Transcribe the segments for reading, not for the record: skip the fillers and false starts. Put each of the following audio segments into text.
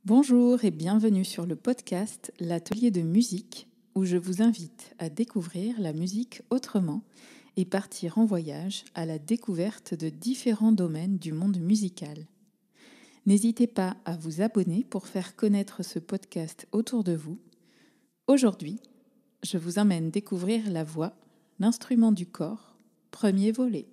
Bonjour et bienvenue sur le podcast L'Atelier de musique où je vous invite à découvrir la musique autrement et partir en voyage à la découverte de différents domaines du monde musical. N'hésitez pas à vous abonner pour faire connaître ce podcast autour de vous. Aujourd'hui, je vous emmène découvrir la voix, l'instrument du corps, premier volet.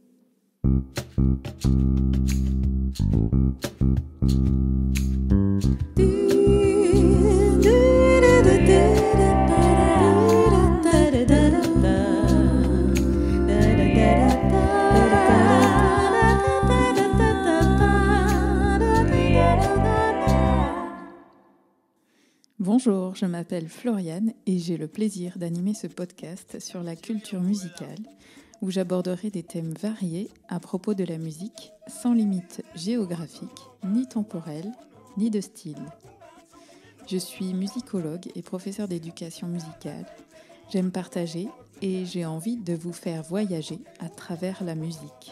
Bonjour, je m'appelle Floriane et j'ai le plaisir d'animer ce podcast sur la culture musicale où j'aborderai des thèmes variés à propos de la musique sans limite géographique, ni temporelle, ni de style. Je suis musicologue et professeure d'éducation musicale. J'aime partager et j'ai envie de vous faire voyager à travers la musique.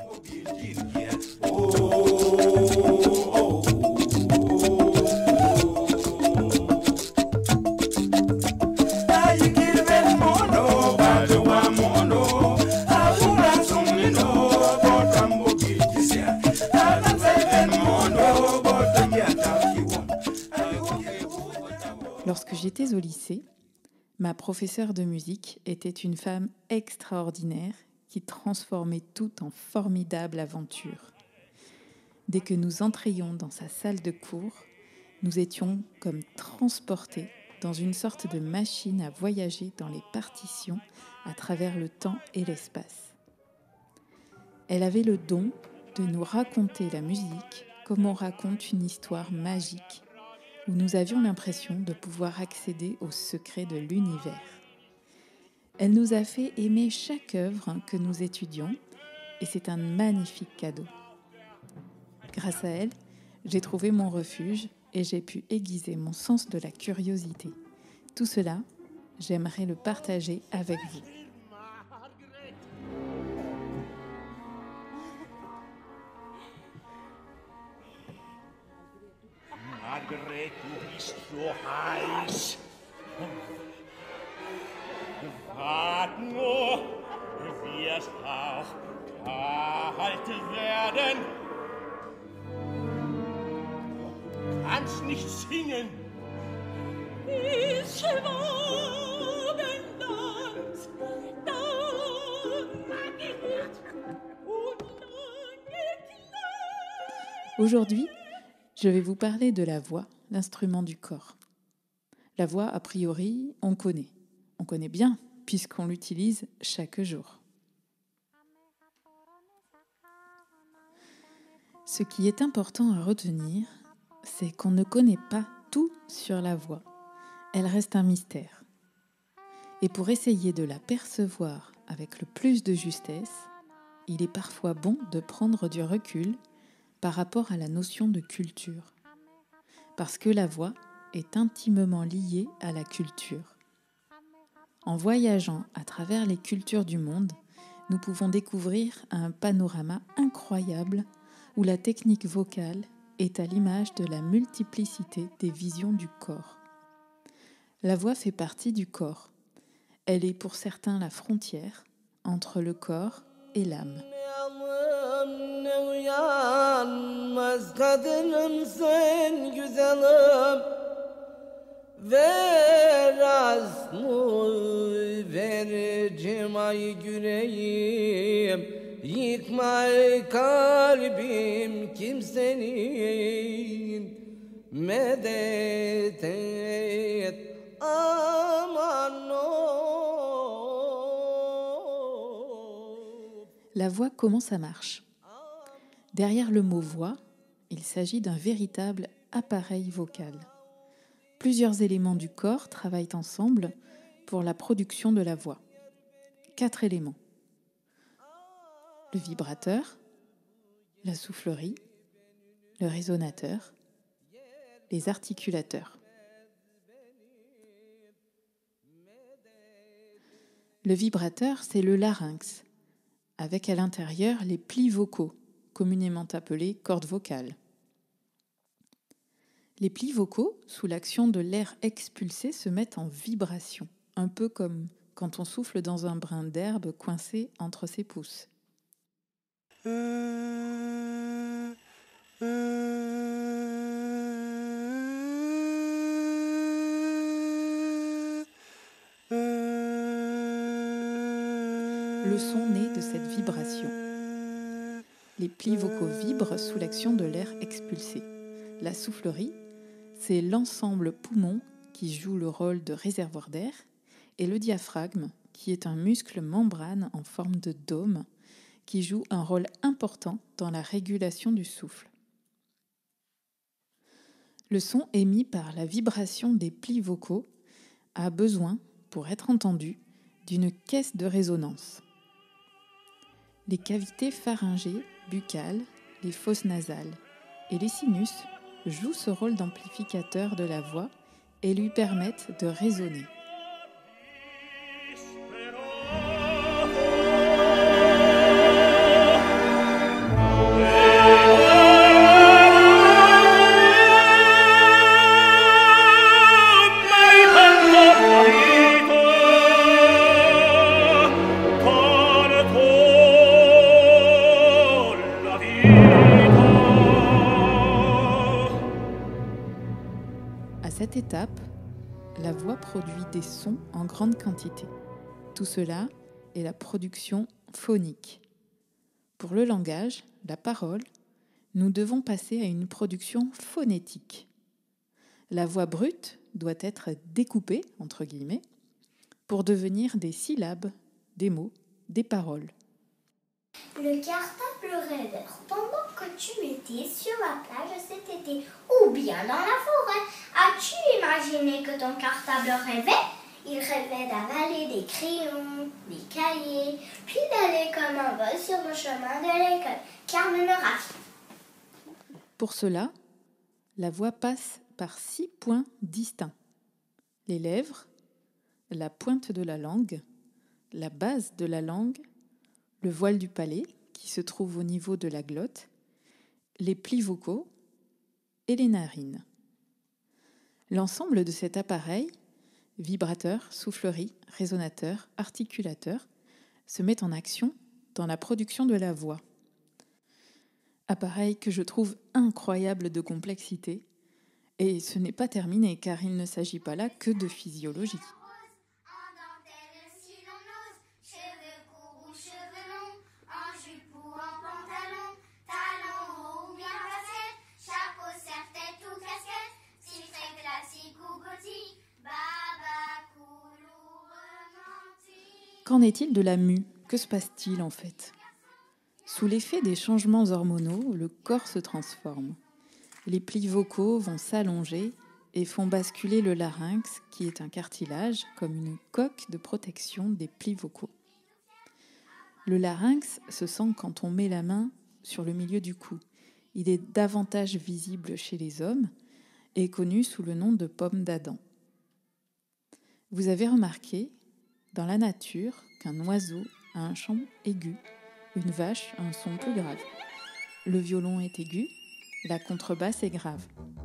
Lorsque j'étais au lycée, ma professeure de musique était une femme extraordinaire qui transformait tout en formidable aventure. Dès que nous entrions dans sa salle de cours, nous étions comme transportés dans une sorte de machine à voyager dans les partitions à travers le temps et l'espace. Elle avait le don de nous raconter la musique comme on raconte une histoire magique où nous avions l'impression de pouvoir accéder aux secrets de l'univers. Elle nous a fait aimer chaque œuvre que nous étudions et c'est un magnifique cadeau. Grâce à elle, j'ai trouvé mon refuge et j'ai pu aiguiser mon sens de la curiosité. Tout cela, j'aimerais le partager avec vous. Margret, du bist so heiß. Wart nur, du wirst auch kalt werden. Du kannst nicht singen. Ich wagen ganz, dann mag ich nicht und lange klein. Aujourd'hui, je vais vous parler de la voix, l'instrument du corps. La voix, a priori, on connaît. On connaît bien, puisqu'on l'utilise chaque jour. Ce qui est important à retenir, c'est qu'on ne connaît pas tout sur la voix. Elle reste un mystère. Et pour essayer de la percevoir avec le plus de justesse, il est parfois bon de prendre du recul par rapport à la notion de culture. Parce que la voix est intimement liée à la culture. En voyageant à travers les cultures du monde, nous pouvons découvrir un panorama incroyable où la technique vocale est à l'image de la multiplicité des visions du corps. La voix fait partie du corps. Elle est pour certains la frontière entre le corps et l'âme. Uyanmaz kadınım sen güzelim. Ver azmı vereceğim ay yüreğim. Yıkma kalbim kimsenin. Medet et aman no. La voix, comment ça marche ? Derrière le mot voix, il s'agit d'un véritable appareil vocal. Plusieurs éléments du corps travaillent ensemble pour la production de la voix. 4 éléments. Le vibrateur, la soufflerie, le résonateur, les articulateurs. Le vibrateur, c'est le larynx, avec à l'intérieur les plis vocaux, communément appelés cordes vocales. Les plis vocaux, sous l'action de l'air expulsé, se mettent en vibration, un peu comme quand on souffle dans un brin d'herbe coincé entre ses pouces. Le son naît de cette vibration. Les plis vocaux vibrent sous l'action de l'air expulsé. La soufflerie, c'est l'ensemble poumon qui joue le rôle de réservoir d'air, et le diaphragme, qui est un muscle membrane en forme de dôme, qui joue un rôle important dans la régulation du souffle. Le son émis par la vibration des plis vocaux a besoin, pour être entendu, d'une caisse de résonance. Les cavités pharyngées, buccales, les fosses nasales et les sinus jouent ce rôle d'amplificateur de la voix et lui permettent de résonner. À cette étape, la voix produit des sons en grande quantité. Tout cela est la production phonique. Pour le langage, la parole, nous devons passer à une production phonétique. La voix brute doit être découpée, entre guillemets, pour devenir des syllabes, des mots, des paroles. Le cartable rêveur, pendant que tu étais sur la plage cet été ou bien dans la forêt, as-tu imaginé que ton cartable rêvait? Il rêvait d'avaler des crayons, des cahiers, puis d'aller comme un vol sur le chemin de l'école, car me raffie. Pour cela, la voix passe par 6 points distincts. Les lèvres, la pointe de la langue, la base de la langue, le voile du palais, qui se trouve au niveau de la glotte, les plis vocaux et les narines. L'ensemble de cet appareil, vibrateur, soufflerie, résonateur, articulateur, se met en action dans la production de la voix. Appareil que je trouve incroyable de complexité, et ce n'est pas terminé car il ne s'agit pas là que de physiologie. Qu'en est-il de la mue? Que se passe-t-il en fait? Sous l'effet des changements hormonaux, le corps se transforme. Les plis vocaux vont s'allonger et font basculer le larynx, qui est un cartilage, comme une coque de protection des plis vocaux. Le larynx se sent quand on met la main sur le milieu du cou. Il est davantage visible chez les hommes et connu sous le nom de pomme d'Adam. Vous avez remarqué dans la nature qu'un oiseau a un chant aigu, une vache a un son plus grave. Le violon est aigu, la contrebasse est grave.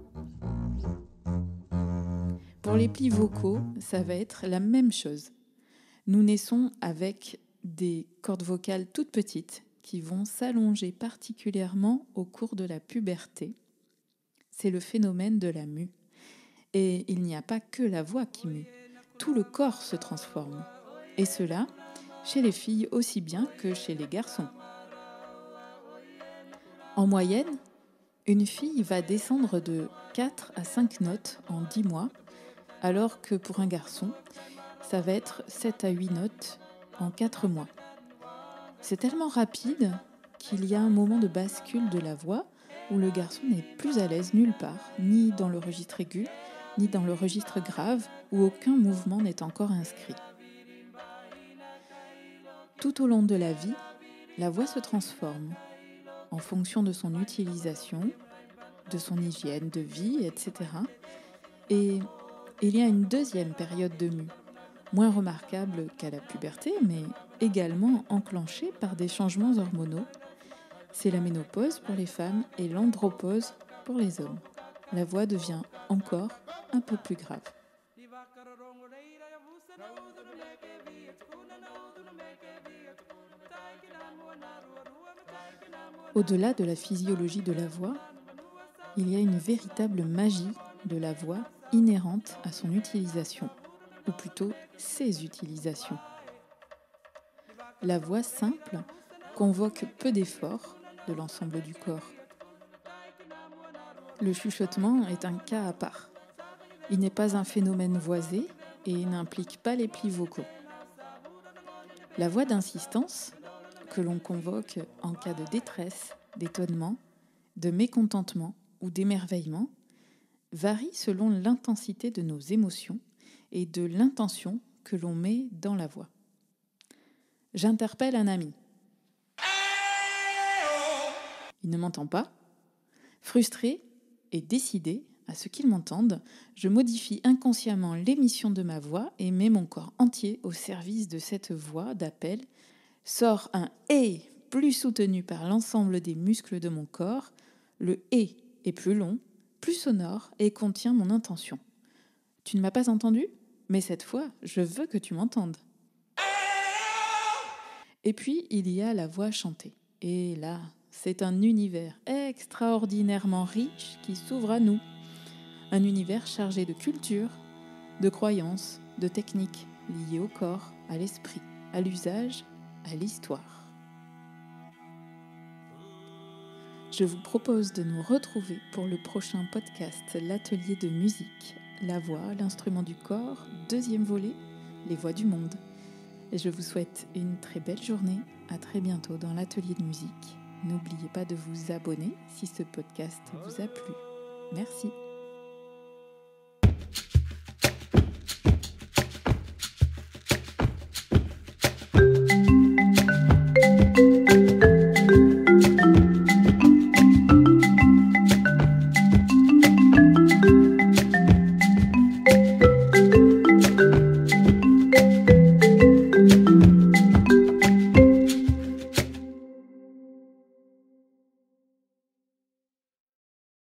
Pour les plis vocaux, ça va être la même chose. Nous naissons avec des cordes vocales toutes petites qui vont s'allonger particulièrement au cours de la puberté. C'est le phénomène de la mue. Et il n'y a pas que la voix qui mue. Tout le corps se transforme. Et cela, chez les filles aussi bien que chez les garçons. En moyenne, une fille va descendre de 4 à 5 notes en 10 mois, alors que pour un garçon, ça va être 7 à 8 notes en 4 mois. C'est tellement rapide qu'il y a un moment de bascule de la voix où le garçon n'est plus à l'aise nulle part, ni dans le registre aigu, ni dans le registre grave, où aucun mouvement n'est encore inscrit. Tout au long de la vie, la voix se transforme en fonction de son utilisation, de son hygiène de vie, etc. Et il y a une deuxième période de mue, moins remarquable qu'à la puberté, mais également enclenchée par des changements hormonaux. C'est la ménopause pour les femmes et l'andropause pour les hommes. la voix devient encore un peu plus grave. Au-delà de la physiologie de la voix, il y a une véritable magie de la voix inhérente à son utilisation, ou plutôt ses utilisations. La voix simple convoque peu d'efforts de l'ensemble du corps. Le chuchotement est un cas à part. Il n'est pas un phénomène voisé et n'implique pas les plis vocaux. La voix d'insistance, que l'on convoque en cas de détresse, d'étonnement, de mécontentement ou d'émerveillement, varie selon l'intensité de nos émotions et de l'intention que l'on met dans la voix. J'interpelle un ami. Il ne m'entend pas. Frustré et décidé à ce qu'il m'entende, je modifie inconsciemment l'émission de ma voix et mets mon corps entier au service de cette voix d'appel. Sort un « et » plus soutenu par l'ensemble des muscles de mon corps. Le « et » est plus long, plus sonore et contient mon intention. Tu ne m'as pas entendu ? Mais cette fois, je veux que tu m'entendes. Et puis, il y a la voix chantée. Et là, c'est un univers extraordinairement riche qui s'ouvre à nous. Un univers chargé de culture, de croyances, de techniques liées au corps, à l'esprit, à l'usage, à l'histoire. Je vous propose de nous retrouver pour le prochain podcast L'Atelier de musique, la voix, l'instrument du corps, deuxième volet, les voix du monde. Et je vous souhaite une très belle journée, à très bientôt dans l'Atelier de musique. N'oubliez pas de vous abonner si ce podcast vous a plu. Merci.